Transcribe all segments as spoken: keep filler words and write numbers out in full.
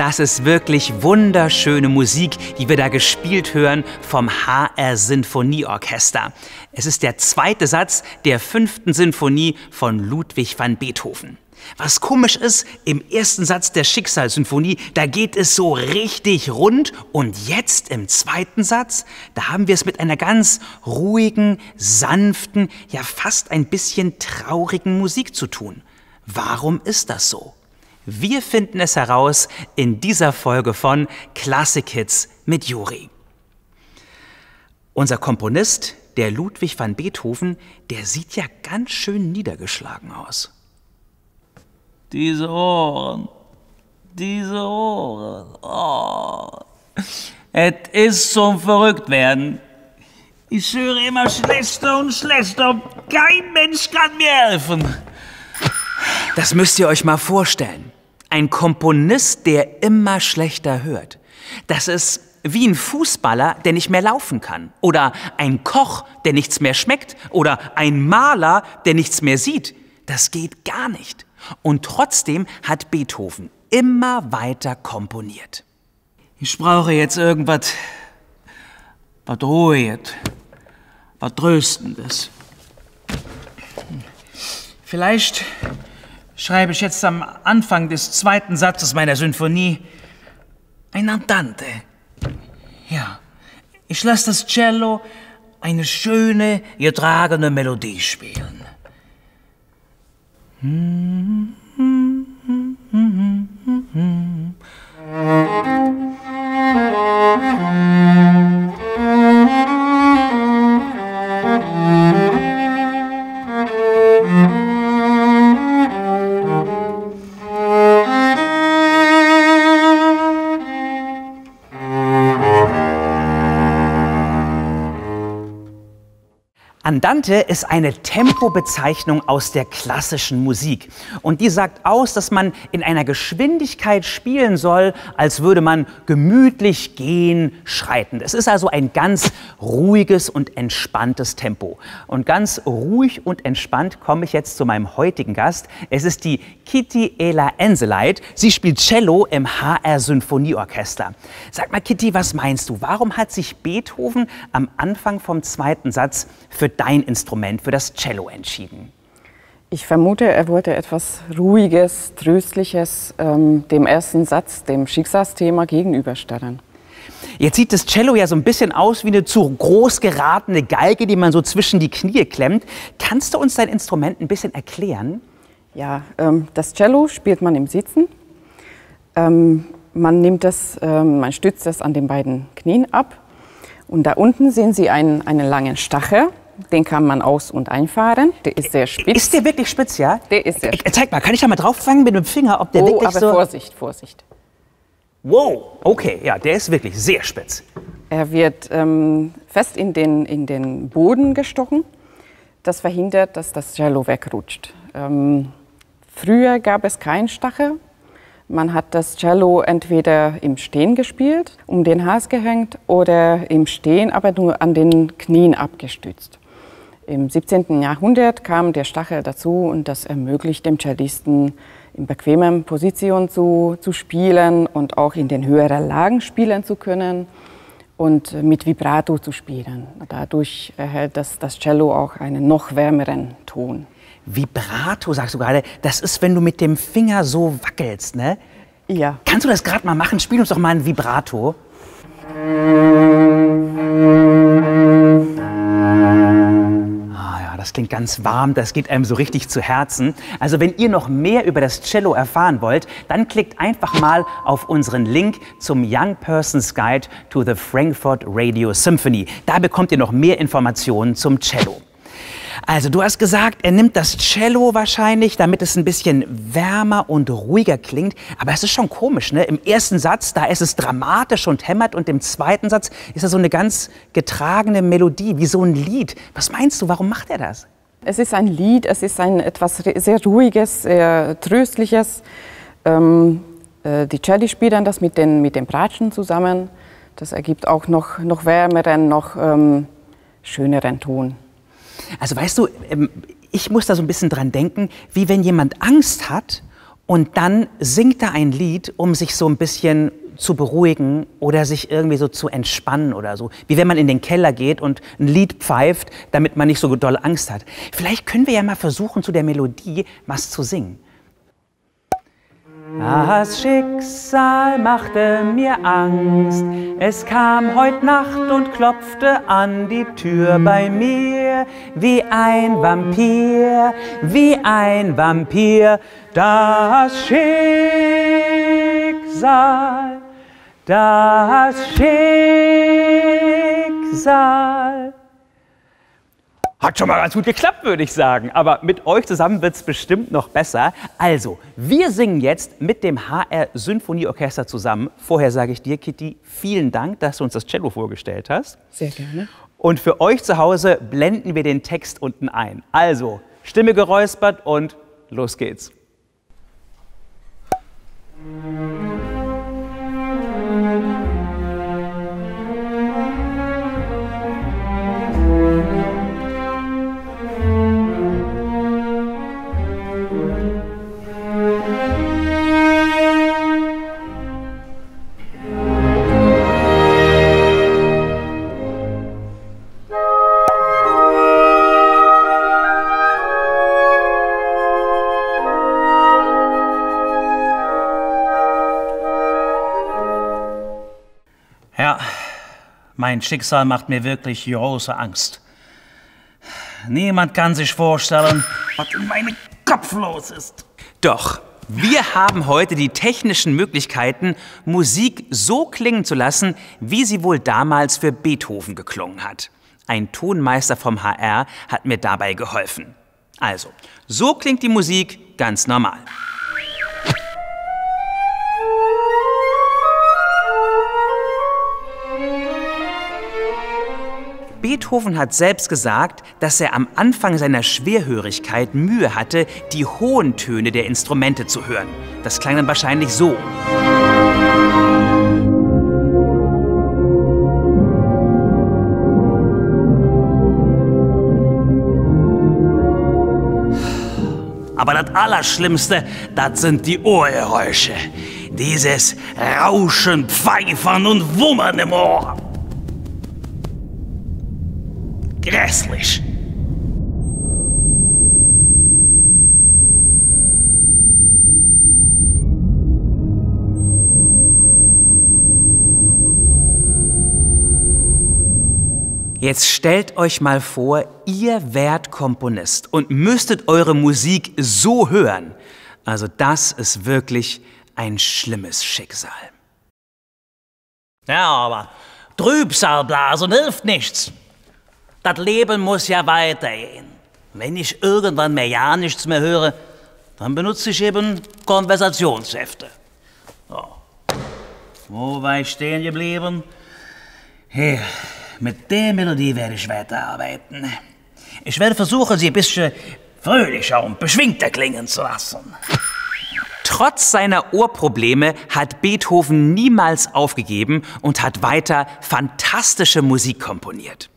Das ist wirklich wunderschöne Musik, die wir da gespielt hören vom H R Sinfonieorchester. Es ist der zweite Satz der fünften Sinfonie von Ludwig van Beethoven. Was komisch ist, im ersten Satz der Schicksalssymphonie, da geht es so richtig rund, und jetzt im zweiten Satz, da haben wir es mit einer ganz ruhigen, sanften, ja fast ein bisschen traurigen Musik zu tun. Warum ist das so? Wir finden es heraus in dieser Folge von Klassik Hits mit Juri. Unser Komponist, der Ludwig van Beethoven, der sieht ja ganz schön niedergeschlagen aus. Diese Ohren, diese Ohren, oh. Es ist zum Verrücktwerden. Ich höre immer schlechter und schlechter. Kein Mensch kann mir helfen. Das müsst ihr euch mal vorstellen. Ein Komponist, der immer schlechter hört. Das ist wie ein Fußballer, der nicht mehr laufen kann. Oder ein Koch, der nichts mehr schmeckt. Oder ein Maler, der nichts mehr sieht. Das geht gar nicht. Und trotzdem hat Beethoven immer weiter komponiert. Ich brauche jetzt irgendwas, was Ruhiges, was Tröstendes. Vielleicht schreibe ich jetzt am Anfang des zweiten Satzes meiner Sinfonie ein Andante. Ja, ich lasse das Cello eine schöne, getragene Melodie spielen. Hm, hm, hm, hm, hm, hm. Andante ist eine Tempobezeichnung aus der klassischen Musik. Und die sagt aus, dass man in einer Geschwindigkeit spielen soll, als würde man gemütlich gehen, schreiten. Es ist also ein ganz ruhiges und entspanntes Tempo. Und ganz ruhig und entspannt komme ich jetzt zu meinem heutigen Gast. Es ist die Kitty Ela Enseleit. Sie spielt Cello im H R Sinfonieorchester. Sag mal, Kitty, was meinst du? Warum hat sich Beethoven am Anfang vom zweiten Satz für dein Instrument, für das Cello entschieden? Ich vermute, er wollte etwas Ruhiges, Tröstliches ähm, dem ersten Satz, dem Schicksalsthema, gegenüberstellen. Jetzt sieht das Cello ja so ein bisschen aus wie eine zu groß geratene Geige, die man so zwischen die Knie klemmt. Kannst du uns dein Instrument ein bisschen erklären? Ja, ähm, das Cello spielt man im Sitzen. Ähm, man nimmt das, ähm, man stützt das an den beiden Knien ab. Und da unten sehen Sie einen, einen langen Stachel. Den kann man aus- und einfahren. Der ist sehr spitz. Ist der wirklich spitz, ja? Der ist sehr spitz. Zeig mal, kann ich da mal drauf fangen mit dem Finger, ob der oh, wirklich aber so... Vorsicht, Vorsicht. Wow, okay, ja, der ist wirklich sehr spitz. Er wird ähm, fest in den, in den Boden gestochen. Das verhindert, dass das Cello wegrutscht. Ähm, früher gab es keinen Stachel. Man hat das Cello entweder im Stehen gespielt, um den Hals gehängt, oder im Stehen, aber nur an den Knien abgestützt. Im siebzehnten Jahrhundert kam der Stachel dazu, und das ermöglicht dem Cellisten, in bequemer Position zu, zu spielen und auch in den höheren Lagen spielen zu können und mit Vibrato zu spielen. Dadurch erhält das, das Cello auch einen noch wärmeren Ton. Vibrato, sagst du gerade, das ist, wenn du mit dem Finger so wackelst, ne? Ja. Kannst du das gerade mal machen? Spiel uns doch mal ein Vibrato. Ah ja, das klingt ganz warm, das geht einem so richtig zu Herzen. Also wenn ihr noch mehr über das Cello erfahren wollt, dann klickt einfach mal auf unseren Link zum Young Person's Guide to the Frankfurt Radio Symphony. Da bekommt ihr noch mehr Informationen zum Cello. Also du hast gesagt, er nimmt das Cello wahrscheinlich, damit es ein bisschen wärmer und ruhiger klingt. Aber es ist schon komisch, ne? Im ersten Satz, da ist es dramatisch und hämmert, und im zweiten Satz ist da so eine ganz getragene Melodie, wie so ein Lied. Was meinst du, warum macht er das? Es ist ein Lied, es ist ein etwas sehr ruhiges, sehr tröstliches. Ähm, äh, die Celli spielen das mit den, mit den Bratschen zusammen. Das ergibt auch noch, noch wärmeren, noch ähm, schöneren Ton. Also weißt du, ich muss da so ein bisschen dran denken, wie wenn jemand Angst hat Und dann singt er ein Lied, um sich so ein bisschen zu beruhigen oder sich irgendwie so zu entspannen oder so. Wie wenn man in den Keller geht und ein Lied pfeift, damit man nicht so doll Angst hat. Vielleicht können wir ja mal versuchen, zu der Melodie was zu singen. Das Schicksal machte mir Angst, es kam heut Nacht und klopfte an die Tür bei mir, wie ein Vampir, wie ein Vampir. Das Schicksal, das Schicksal. Hat schon mal ganz gut geklappt, würde ich sagen. Aber mit euch zusammen wird es bestimmt noch besser. Also, wir singen jetzt mit dem H R Sinfonieorchester zusammen. Vorher sage ich dir, Kitty, vielen Dank, dass du uns das Cello vorgestellt hast. Sehr gerne. Und für euch zu Hause blenden wir den Text unten ein. Also, Stimme geräuspert und los geht's. Ja, mein Schicksal macht mir wirklich große Angst. Niemand kann sich vorstellen, was in meinem Kopf los ist. Doch, wir haben heute die technischen Möglichkeiten, Musik so klingen zu lassen, wie sie wohl damals für Beethoven geklungen hat. Ein Tonmeister vom H R hat mir dabei geholfen. Also, so klingt die Musik ganz normal. Beethoven hat selbst gesagt, dass er am Anfang seiner Schwerhörigkeit Mühe hatte, die hohen Töne der Instrumente zu hören. Das klang dann wahrscheinlich so. Aber das Allerschlimmste, das sind die Ohrgeräusche. Dieses Rauschen, Pfeifern und Wummern im Ohr. Grässlich. Jetzt stellt euch mal vor, ihr wärt Komponist und müsstet eure Musik so hören. Also das ist wirklich ein schlimmes Schicksal. Ja, aber Trübsalblasen hilft nichts. Das Leben muss ja weitergehen. Wenn ich irgendwann mehr ja nichts mehr höre, dann benutze ich eben Konversationshefte. So. Wo war ich stehen geblieben? Hier, mit der Melodie werde ich weiterarbeiten. Ich werde versuchen, sie ein bisschen fröhlicher und beschwingter klingen zu lassen. Trotz seiner Ohrprobleme hat Beethoven niemals aufgegeben und hat weiter fantastische Musik komponiert.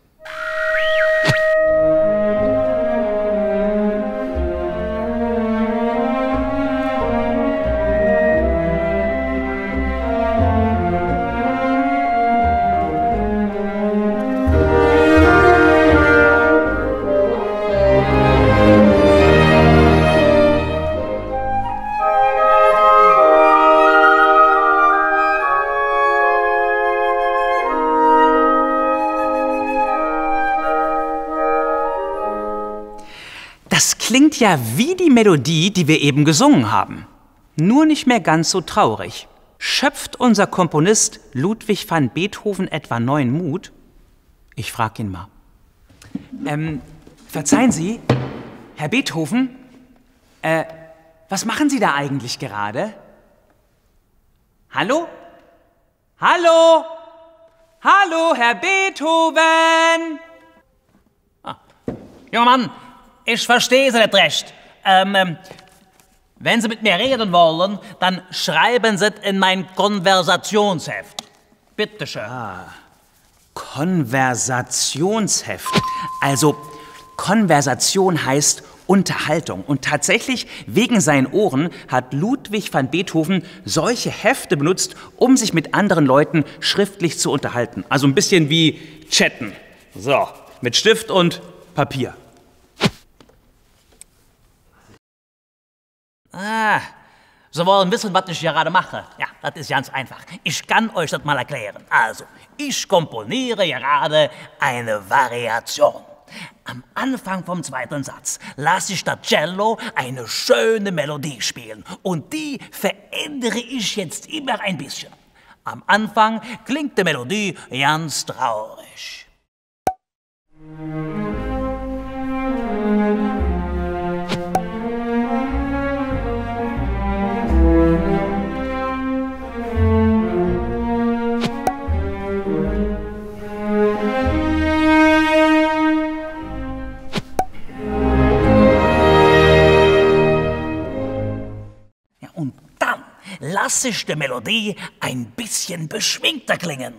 Das klingt ja wie die Melodie, die wir eben gesungen haben. Nur nicht mehr ganz so traurig. Schöpft unser Komponist Ludwig van Beethoven etwa neuen Mut? Ich frage ihn mal. Ähm, verzeihen Sie, Herr Beethoven, äh, was machen Sie da eigentlich gerade? Hallo? Hallo? Hallo, Herr Beethoven? Ah. Junger Mann, ich verstehe Sie nicht recht. Ähm, ähm, wenn Sie mit mir reden wollen, dann schreiben Sie es in mein Konversationsheft. Bitte schön. Ah, Konversationsheft. Also, Konversation heißt Unterhaltung. Und tatsächlich, wegen seinen Ohren, hat Ludwig van Beethoven solche Hefte benutzt, um sich mit anderen Leuten schriftlich zu unterhalten. Also ein bisschen wie chatten. So, mit Stift und Papier. Ah, Sie wollen wissen, was ich gerade mache? Ja, das ist ganz einfach. Ich kann euch das mal erklären. Also, ich komponiere gerade eine Variation. Am Anfang vom zweiten Satz lasse ich das Cello eine schöne Melodie spielen. Und die verändere ich jetzt immer ein bisschen. Am Anfang klingt die Melodie ganz traurig. Lasse ich die Melodie ein bisschen beschwingter klingen.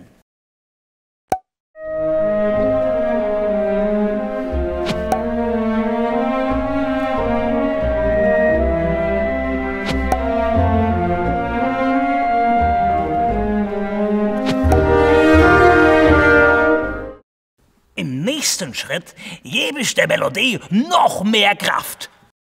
Im nächsten Schritt gebe ich der Melodie noch mehr Kraft.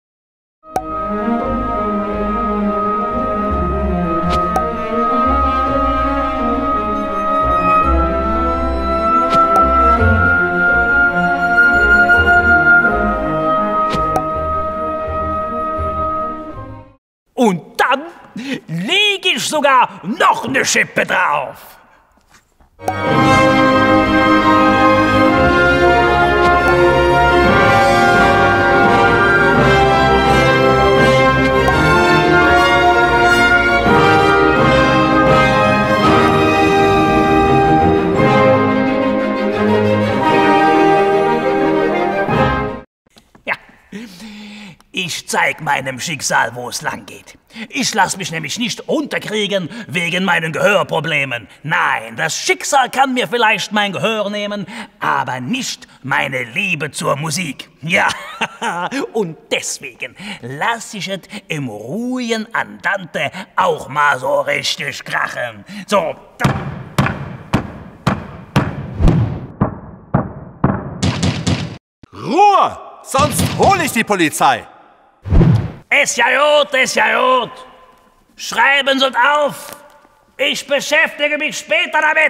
Und dann lege ich sogar noch eine Schippe drauf. Ich zeig meinem Schicksal, wo es lang geht. Ich lass mich nämlich nicht unterkriegen wegen meinen Gehörproblemen. Nein, das Schicksal kann mir vielleicht mein Gehör nehmen, aber nicht meine Liebe zur Musik. Ja, und deswegen lass ich es im ruhigen Andante auch mal so richtig krachen. So. Ruhe! Sonst hole ich die Polizei! Ist ja gut, ist ja gut. Schreiben Sie es auf. Ich beschäftige mich später damit.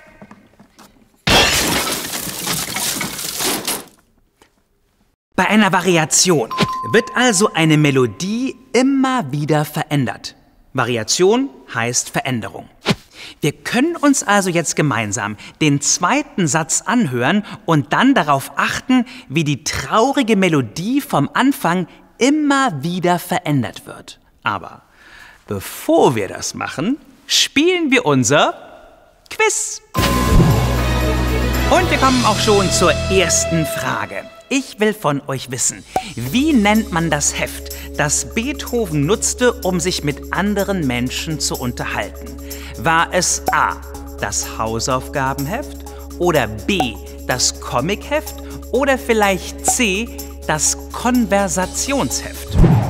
Bei einer Variation wird also eine Melodie immer wieder verändert. Variation heißt Veränderung. Wir können uns also jetzt gemeinsam den zweiten Satz anhören und dann darauf achten, wie die traurige Melodie vom Anfang immer wieder verändert wird. Aber bevor wir das machen, spielen wir unser Quiz. Und wir kommen auch schon zur ersten Frage. Ich will von euch wissen, wie nennt man das Heft, das Beethoven nutzte, um sich mit anderen Menschen zu unterhalten? War es A, das Hausaufgabenheft, oder B, das Comicheft, oder vielleicht C, das Konversationsheft?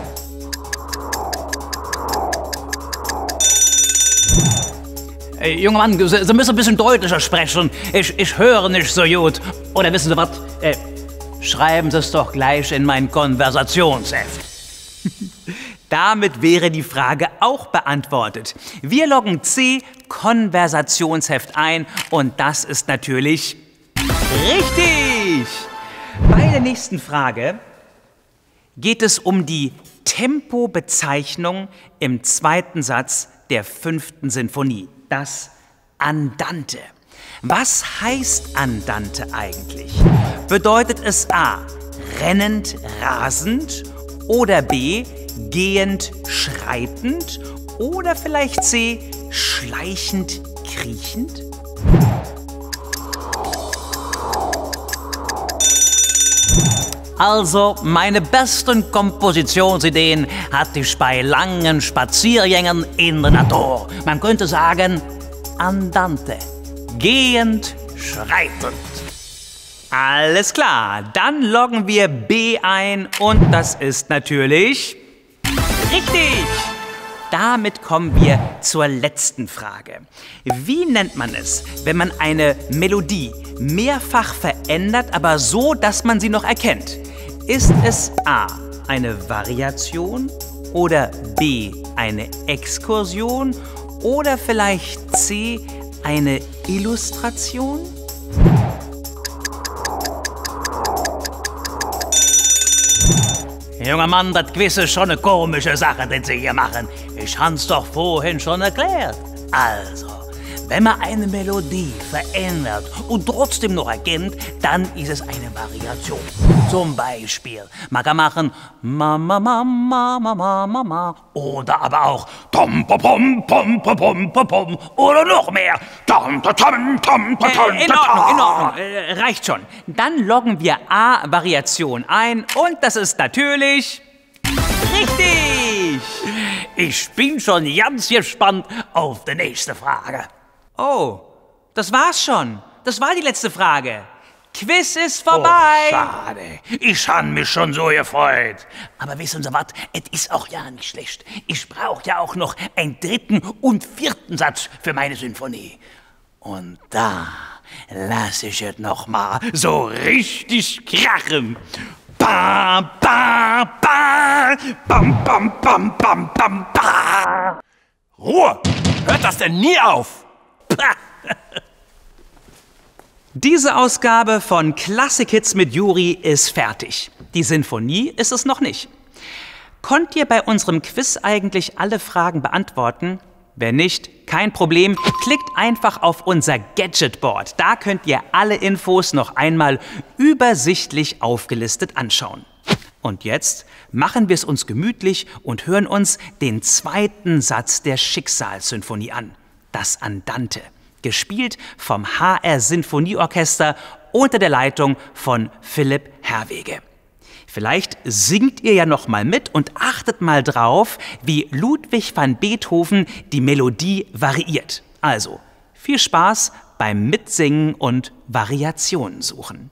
Hey, junger Mann, Sie, Sie müssen ein bisschen deutlicher sprechen. Ich, ich höre nicht so gut. Oder wissen Sie was? Äh, schreiben Sie es doch gleich in mein Konversationsheft. Damit wäre die Frage auch beantwortet. Wir loggen C, Konversationsheft ein und das ist natürlich richtig. Bei der nächsten Frage geht es um die Tempobezeichnung im zweiten Satz der fünften Sinfonie, das Andante. Was heißt Andante eigentlich? Bedeutet es A, rennend, rasend, oder B, gehend, schreitend, oder vielleicht C, schleichend, kriechend? Also, meine besten Kompositionsideen hatte ich bei langen Spaziergängen in der Natur. Man könnte sagen, Andante, gehend, schreitend. Alles klar, dann loggen wir B ein und das ist natürlich richtig. Damit kommen wir zur letzten Frage. Wie nennt man es, wenn man eine Melodie mehrfach verändert, aber so, dass man sie noch erkennt? Ist es A, eine Variation oder B, eine Exkursion oder vielleicht C, eine Illustration? Junger Mann, das Quiz ist schon eine komische Sache, den Sie hier machen. Ich hab's doch vorhin schon erklärt. Also, wenn man eine Melodie verändert und trotzdem noch erkennt, dann ist es eine Variation. Zum Beispiel, man kann machen Mama, Mama, Mama, Mama oder aber auch Tom, pom, pom, pom, pom, pom, pom, pom oder noch mehr. Tom, tom, tom, tom, tom, Äh, in Ordnung, in Ordnung, äh, reicht schon. Dann loggen wir A-Variation ein und das ist natürlich richtig. Ich bin schon ganz gespannt auf die nächste Frage. Oh, das war's schon. Das war die letzte Frage. Quiz ist vorbei. Oh, schade. Ich habe mich schon so gefreut. Aber wissen Sie was? Es ist auch ja nicht schlecht. Ich brauche ja auch noch einen dritten und vierten Satz für meine Sinfonie. Und da lasse ich es noch mal so richtig krachen. Ba, ba, ba, bam, bam, bam, bam, bam, ba. Ruhe! Hört das denn nie auf? Diese Ausgabe von Klassik-Hits mit Juri ist fertig. Die Sinfonie ist es noch nicht. Konnt ihr bei unserem Quiz eigentlich alle Fragen beantworten? Wenn nicht, kein Problem. Klickt einfach auf unser Gadgetboard. Da könnt ihr alle Infos noch einmal übersichtlich aufgelistet anschauen. Und jetzt machen wir es uns gemütlich und hören uns den zweiten Satz der Schicksalssymphonie an. Das Andante, gespielt vom H R Sinfonieorchester unter der Leitung von Philipp Herwege. Vielleicht singt ihr ja noch mal mit und achtet mal drauf, wie Ludwig van Beethoven die Melodie variiert. Also, viel Spaß beim Mitsingen und Variationen suchen.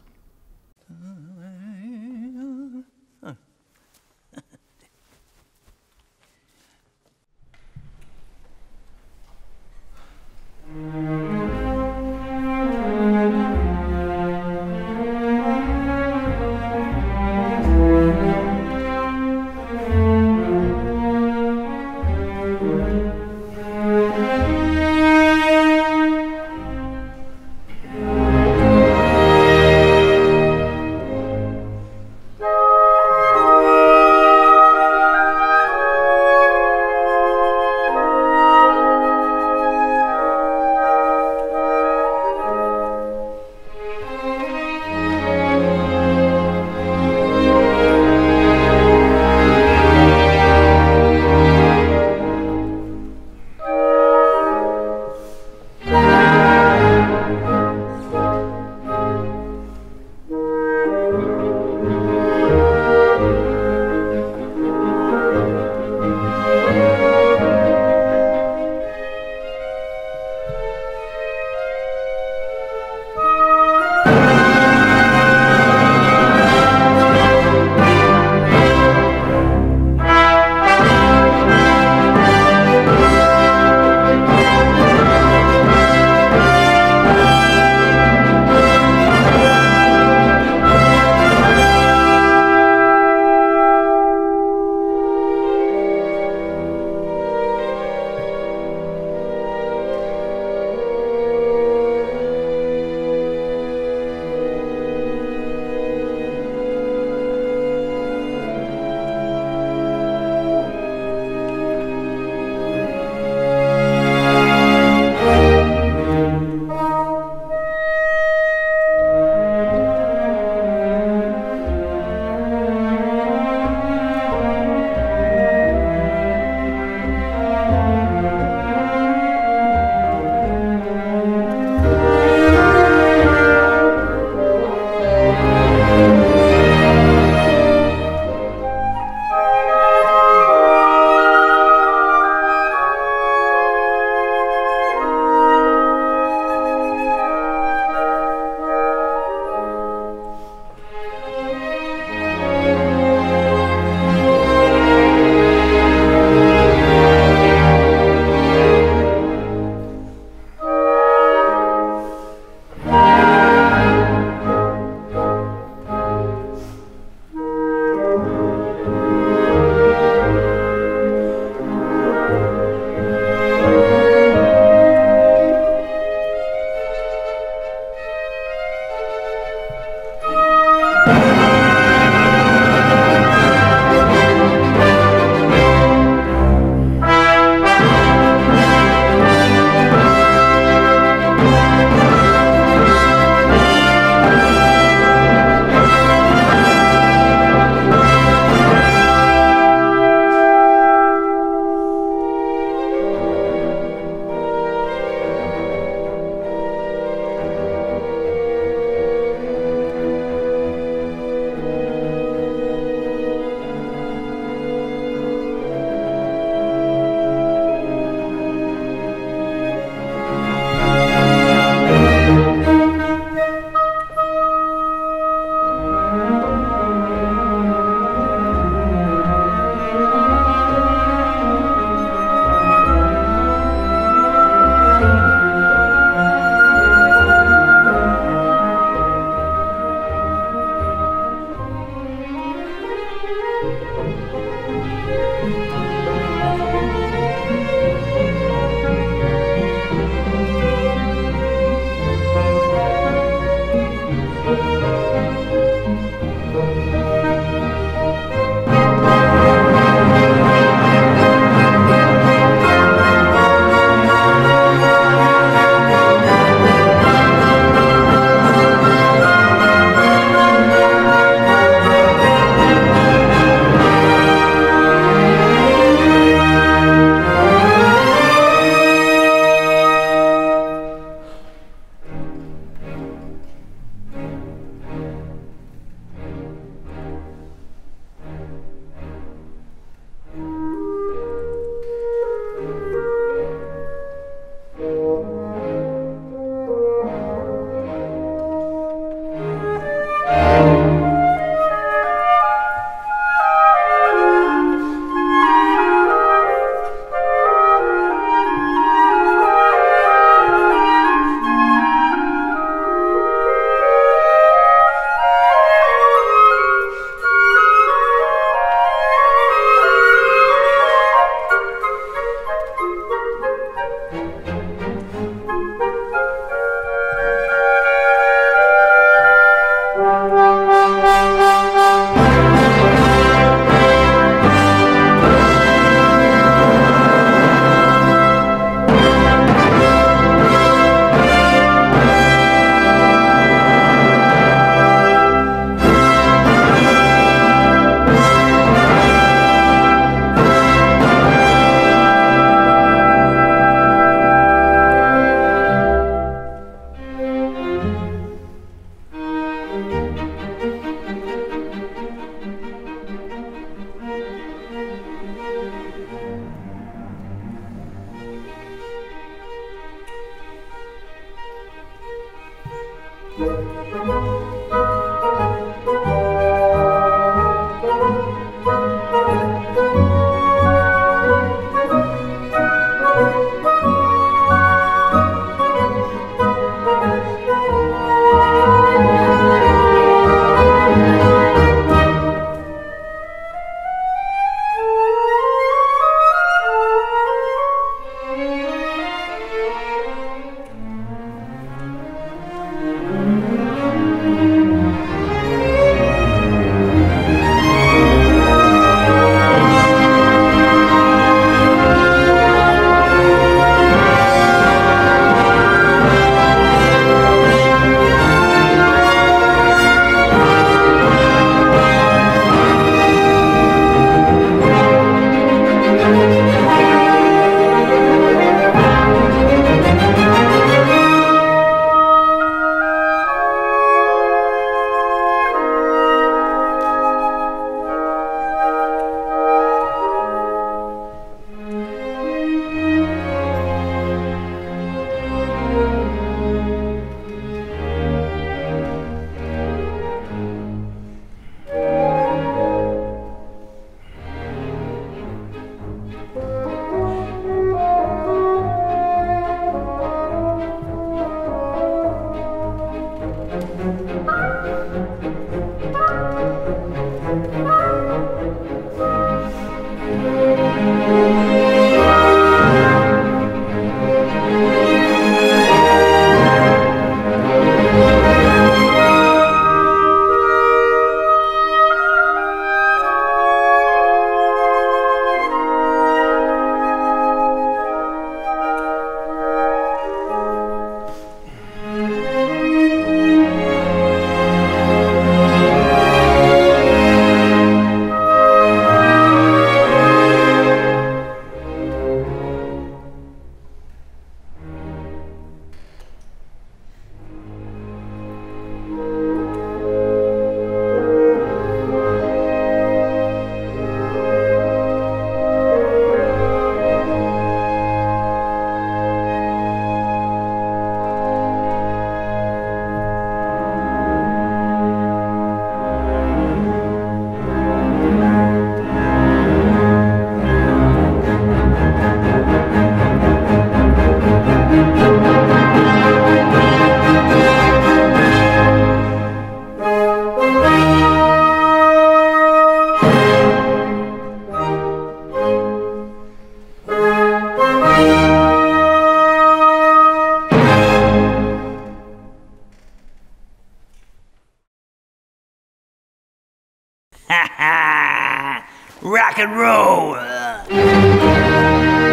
Rock and roll!